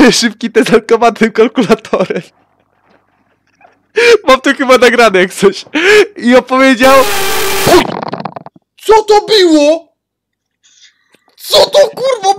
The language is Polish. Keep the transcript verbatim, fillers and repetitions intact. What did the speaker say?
szybki test alkomatnym kalkulatorem. Mam to chyba nagrane jak coś. I opowiedział... Co to było? Co to kurwa